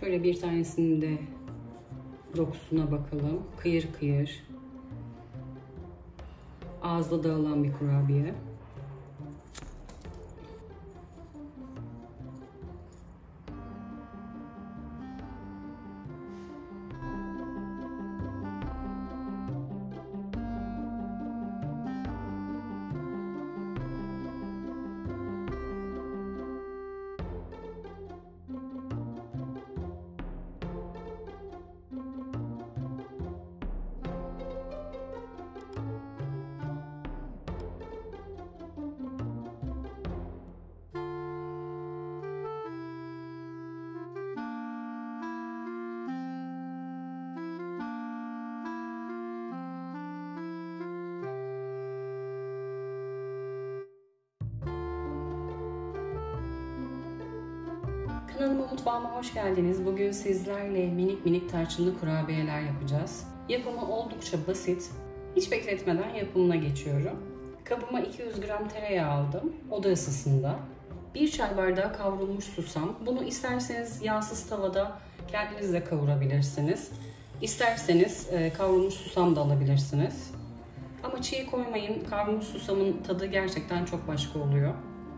Şöyle bir tanesinin de dokusuna bakalım. Kıyır kıyır. Ağızda dağılan bir kurabiye. Kanalıma, mutfağıma hoş geldiniz. Bugün sizlerle minik minik tarçınlı kurabiyeler yapacağız. Yapımı oldukça basit. Hiç bekletmeden yapımına geçiyorum. Kabıma 200 gram tereyağı aldım. Oda ısısında. 1 çay bardağı kavrulmuş susam. Bunu isterseniz yağsız tavada kendiniz de kavurabilirsiniz. İsterseniz kavrulmuş susam da alabilirsiniz. Ama çiğ koymayın. Kavrulmuş susamın tadı gerçekten çok başka oluyor.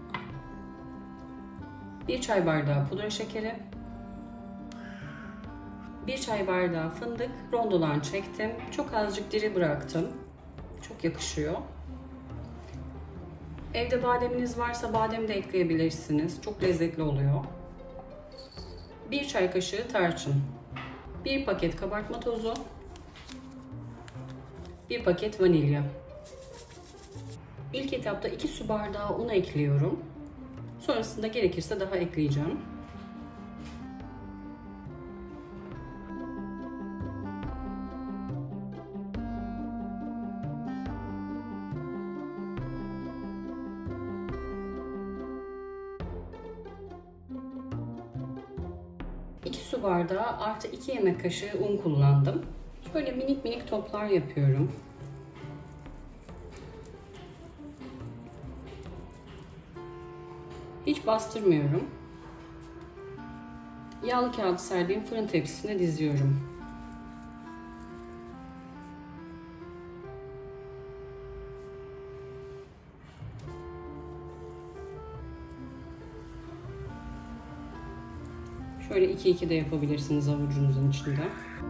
1 çay bardağı pudra şekeri, 1 çay bardağı fındık, rondodan çektim. Çok azıcık diri bıraktım. Çok yakışıyor. Evde bademiniz varsa badem de ekleyebilirsiniz. Çok lezzetli oluyor. 1 çay kaşığı tarçın, 1 paket kabartma tozu, 1 paket vanilya. İlk etapta 2 su bardağı un ekliyorum. Sonrasında gerekirse daha ekleyeceğim. İki su bardağı artı 2 yemek kaşığı un kullandım. Şöyle minik minik toplar yapıyorum. Hiç bastırmıyorum. Yağlı kağıt serdiğim fırın tepsisine diziyorum. Şöyle 2-2 de yapabilirsiniz avucunuzun içinde.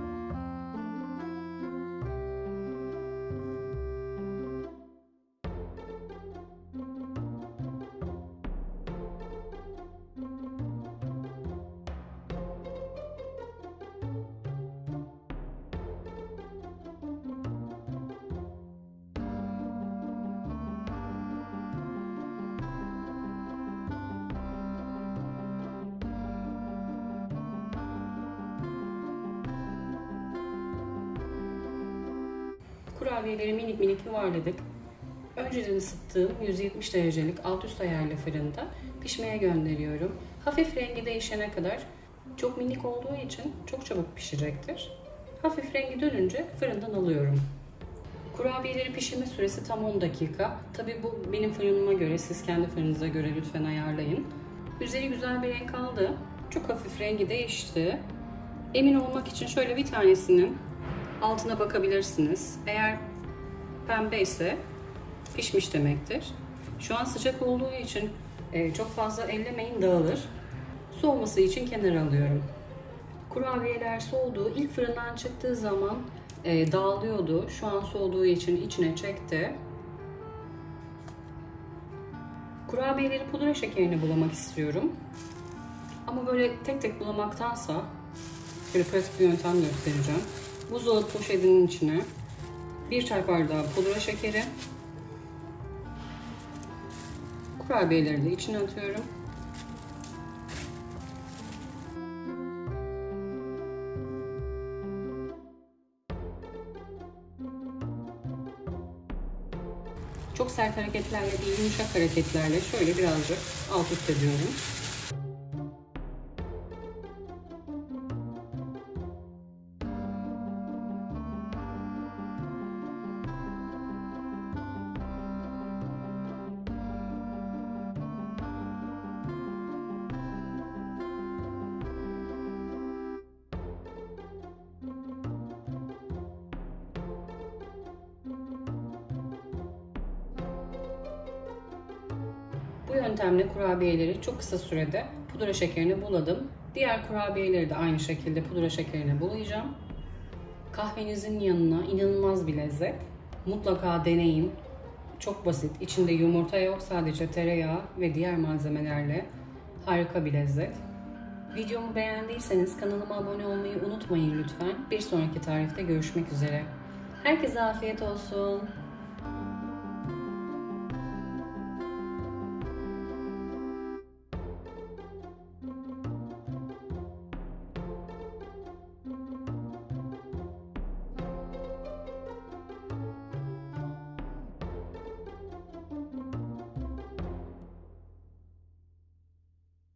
Kurabiyeleri minik minik yuvarladık. Önceden ısıttığım 170 derecelik alt üst ayarlı fırında pişmeye gönderiyorum. Hafif rengi değişene kadar, çok minik olduğu için çok çabuk pişecektir. Hafif rengi dönünce fırından alıyorum. Kurabiyelerin pişirme süresi tam 10 dakika. Tabii bu benim fırınıma göre, siz kendi fırınınıza göre lütfen ayarlayın. Üzeri güzel bir renk aldı. Çok hafif rengi değişti. Emin olmak için şöyle bir tanesinin altına bakabilirsiniz. Eğer pembe ise pişmiş demektir. Şu an sıcak olduğu için çok fazla ellemeyin, dağılır. Soğuması için kenara alıyorum. Kurabiyeler soğudu. İlk fırından çıktığı zaman dağılıyordu. Şu an soğuduğu için içine çekti. Kurabiyeleri pudra şekerine bulamak istiyorum. Ama böyle tek tek bulamaktansa böyle pratik bir yöntem göstereceğim. Buzdolabı poşetinin içine 1 çay bardağı pudra şekeri, kurabiyeleri de içine atıyorum. Çok sert hareketlerle değil, yumuşak hareketlerle şöyle birazcık alt üst ediyorum. Bu yöntemle kurabiyeleri çok kısa sürede pudra şekerine buladım. Diğer kurabiyeleri de aynı şekilde pudra şekerine bulayacağım. Kahvenizin yanına inanılmaz bir lezzet. Mutlaka deneyin. Çok basit. İçinde yumurta yok, sadece tereyağı ve diğer malzemelerle harika bir lezzet. Videomu beğendiyseniz kanalıma abone olmayı unutmayın lütfen. Bir sonraki tarifte görüşmek üzere. Herkese afiyet olsun.